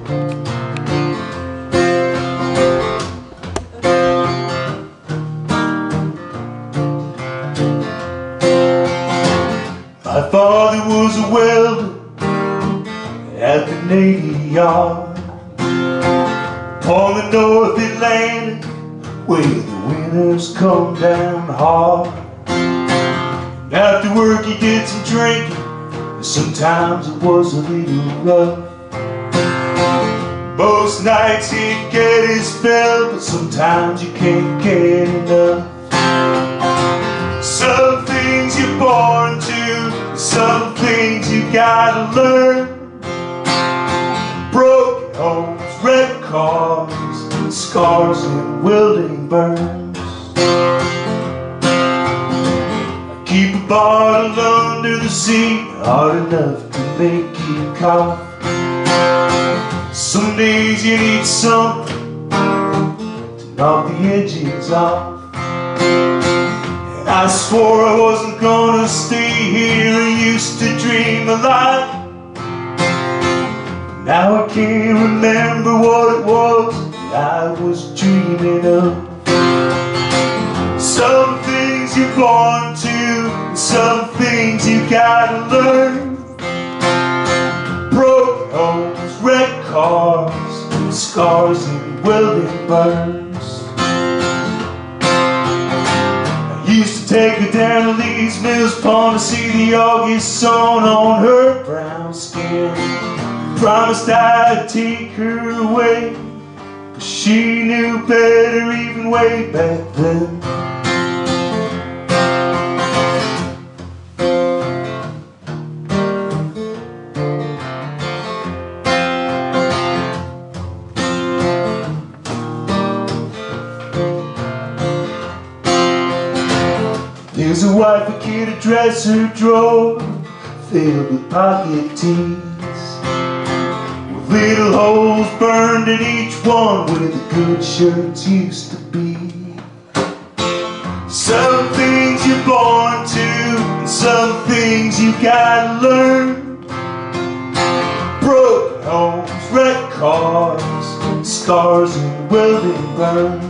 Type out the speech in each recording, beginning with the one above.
My father was a welder at the Navy Yard on the North Atlantic, where the winters come down hard. And after work he did some drinking, and sometimes it was a little rough. Most nights he'd get his fill, but sometimes you can't get enough. Some things you're born to, some things you gotta learn. Broken homes, wrecked cars, scars and welding burns. I keep a bottle under the seat, hard enough to make you cough. Some days you need something to knock the edges off. And I swore I wasn't gonna stay here. I used to dream a lot. Now I can't remember what it was that I was dreaming of. Some things you're born to, and some things you gotta learn. Broken homes, wrecked cars, scars and welding burns. I used to take her down to Lee's Mills Pond to see the August sun on her brown skin. Promised I'd take her away, but she knew better even way back then. There's a white Picott dresser drawer filled with pocket tees, little holes burned in each one where the good shirts used to be. Some things you're born to, and some things you gotta learn. Broken homes, wrecked cars, scars and welding burns.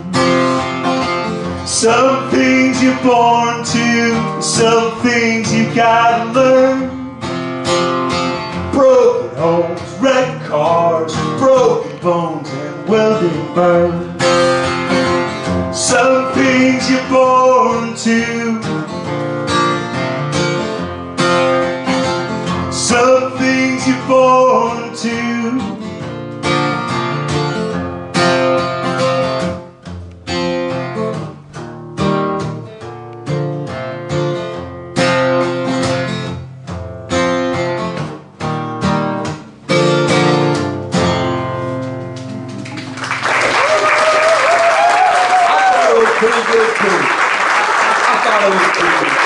Some things you're born to, some things you gotta learn. Broken homes, wrecked cars, broken bones and welding burns. Some things you're born to, some things you're born to. Pretty good too. I thought it was pretty good.